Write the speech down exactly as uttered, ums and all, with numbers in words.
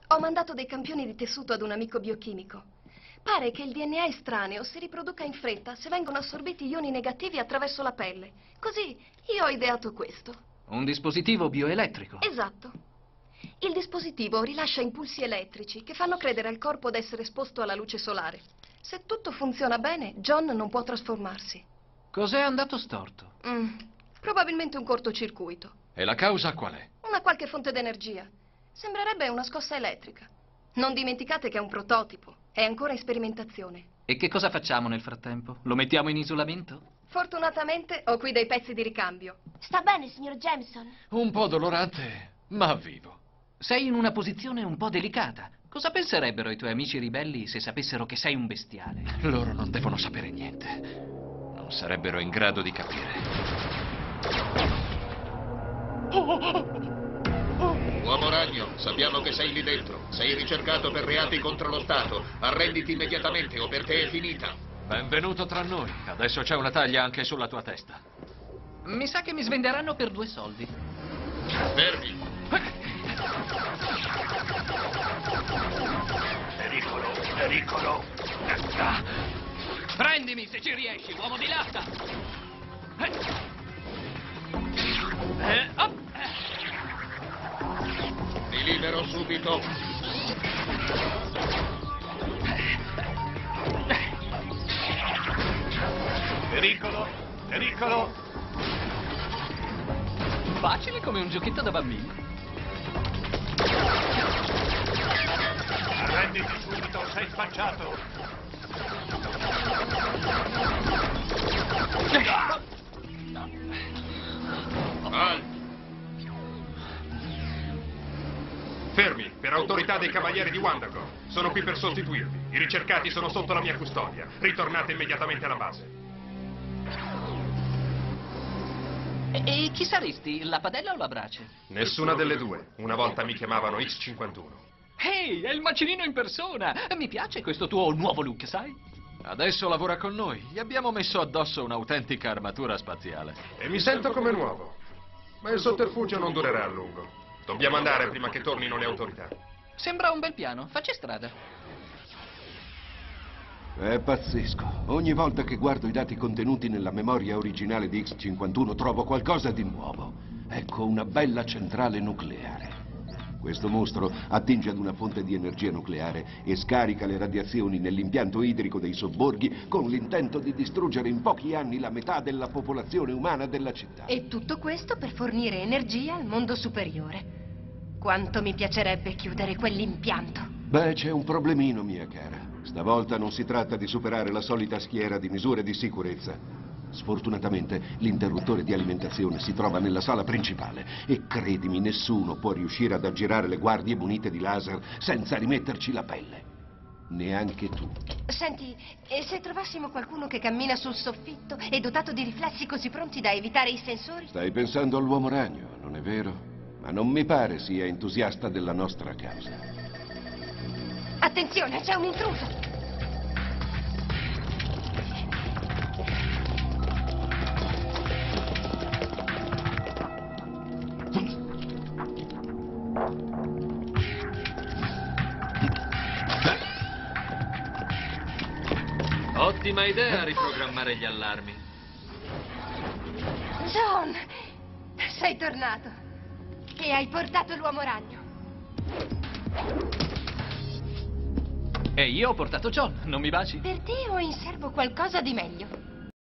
Ho mandato dei campioni di tessuto ad un amico biochimico. Pare che il D N A estraneo si riproduca in fretta se vengono assorbiti ioni negativi attraverso la pelle. Così io ho ideato questo. Un dispositivo bioelettrico. Esatto. Il dispositivo rilascia impulsi elettrici che fanno credere al corpo d'essere esposto alla luce solare. Se tutto funziona bene, John non può trasformarsi. Cos'è andato storto? Mm, probabilmente un cortocircuito. E la causa qual è? Una qualche fonte d'energia. Sembrerebbe una scossa elettrica. Non dimenticate che è un prototipo. È ancora in sperimentazione. E che cosa facciamo nel frattempo? Lo mettiamo in isolamento? Fortunatamente ho qui dei pezzi di ricambio. Sta bene, signor Jameson? Un po' dolorante, ma vivo. Sei in una posizione un po' delicata. Cosa penserebbero i tuoi amici ribelli se sapessero che sei un bestiale? Loro non devono sapere niente. Non sarebbero in grado di capire. Uomo ragno, sappiamo che sei lì dentro. Sei ricercato per reati contro lo Stato. Arrenditi immediatamente o per te è finita. Benvenuto tra noi. Adesso c'è una taglia anche sulla tua testa. Mi sa che mi svenderanno per due soldi. Fermi. Pericolo, pericolo. Prendimi se ci riesci, uomo di latta! Eh, oh. Ti libero subito. Pericolo, pericolo. Facile come un giochetto da bambini. Arrenditi subito, sei spacciato. Al. Fermi, per autorità dei Cavalieri di Wondergore. Sono qui per sostituirvi. I ricercati sono sotto la mia custodia. Ritornate immediatamente alla base. E, e chi saresti, la padella o la brace? Nessuna delle due. Una volta mi chiamavano X cinquantuno. Ehi, è il macinino in persona! Mi piace questo tuo nuovo look, sai? Adesso lavora con noi. Gli abbiamo messo addosso un'autentica armatura spaziale. E mi sento come nuovo. Ma il sotterfugio non durerà a lungo. Dobbiamo andare prima che tornino le autorità. Sembra un bel piano. Facci strada. È pazzesco. Ogni volta che guardo i dati contenuti nella memoria originale di X cinquantuno trovo qualcosa di nuovo. Ecco una bella centrale nucleare. Questo mostro attinge ad una fonte di energia nucleare e scarica le radiazioni nell'impianto idrico dei sobborghi con l'intento di distruggere in pochi anni la metà della popolazione umana della città. E tutto questo per fornire energia al mondo superiore. Quanto mi piacerebbe chiudere quell'impianto. Beh, c'è un problemino, mia cara. Stavolta non si tratta di superare la solita schiera di misure di sicurezza. Sfortunatamente l'interruttore di alimentazione si trova nella sala principale e credimi, nessuno può riuscire ad aggirare le guardie munite di laser senza rimetterci la pelle. Neanche tu. Senti, e se trovassimo qualcuno che cammina sul soffitto e dotato di riflessi così pronti da evitare i sensori? Stai pensando all'uomo ragno, non è vero? Ma non mi pare sia entusiasta della nostra causa. Attenzione, c'è un intruso! Ottima idea riprogrammare gli allarmi. John! Sei tornato. E hai portato l'uomo ragno. E io ho portato John, non mi baci? Per te ho in serbo qualcosa di meglio.